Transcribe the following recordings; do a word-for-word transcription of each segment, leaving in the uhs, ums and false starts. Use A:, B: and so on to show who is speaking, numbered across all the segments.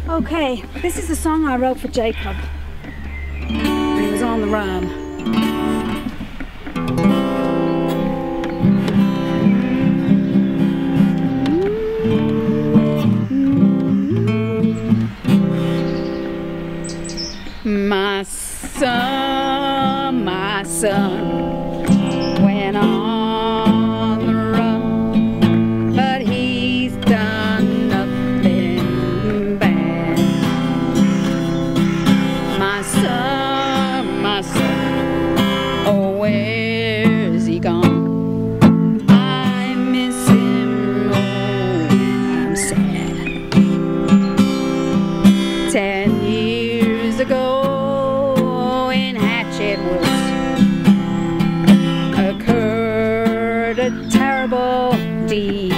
A: Okay, this is the song I wrote for Jacob when he was on the run. My son, my son went on the run, but he's done nothing bad. My son, my son, oh, where's he gone? I miss him, oh, I'm sad. Ten years ago occurred a terrible deed.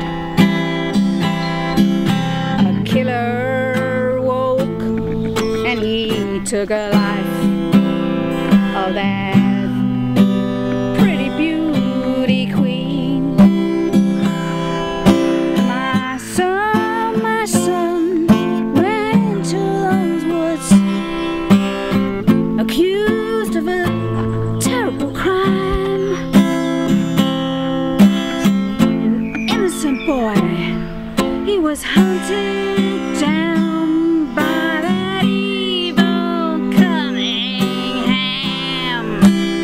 A: A killer woke and he took a life of that pretty beauty queen. My son, my son went to those woods, accused of a terrible crime. An innocent boy, he was hunted down by that evil Cunningham.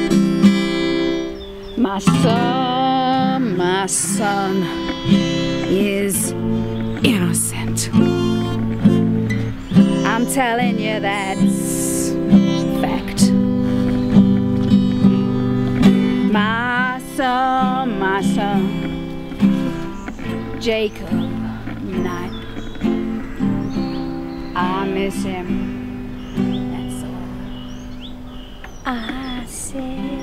A: My son, my son is innocent. I'm telling you, that's fact. My son, my son, Jacob Knight, I miss him, that's all I say.